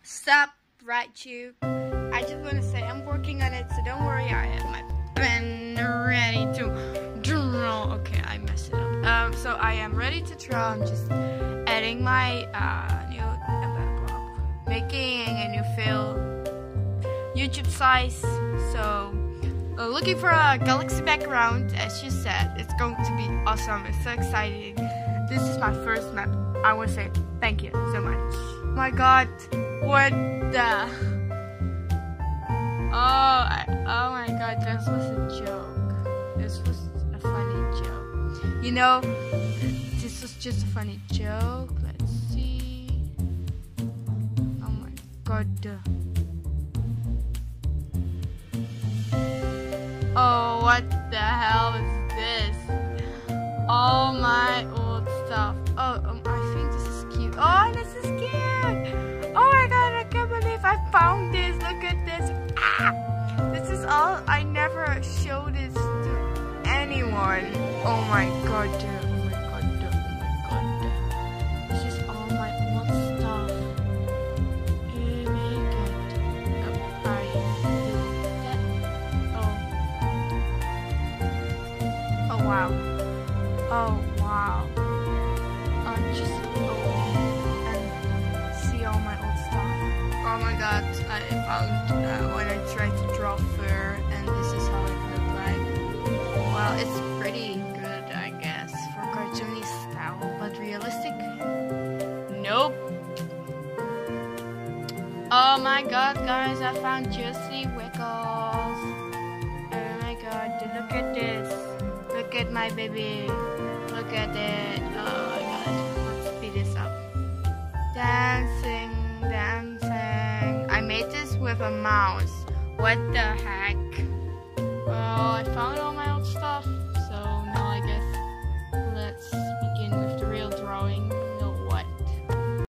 Stop, right, you. I just want to say I'm working on it, so don't worry. I have my pen ready to draw. Okay, I messed it up. So I am ready to draw. I'm just adding my making a new fill, YouTube size. So looking for a galaxy background, as you said. It's going to be awesome. It's so exciting. This is my first map. I want to say thank you so much. Oh my God, what the? Oh my God, this was a joke. This was a funny joke. You know, this was just a funny joke. Let's see. Oh my God. Oh, what the hell is this? All my old stuff. Oh, I think this is cute. Oh, this is cute. Oh my God, I can't believe I found this. Look at this. This is all. I never show this to anyone. Oh my God, dude. Oh my God, dude. Oh my God. This is all my old stuff. Oh my God. Oh wow. Oh wow. Just and see all my old stuff. Oh my God, I found when I tried to draw fur, and this is how it looked like. Well, it's pretty good, I guess, for cartoony style, but realistic? Nope. Oh my God, guys, I found Juicy Wiggles. Oh my God, look at this. Look at my baby. Look at it. Oh my God, let's speed this up. Dancing, dancing. I made this with a mouse. What the heck? Oh, I found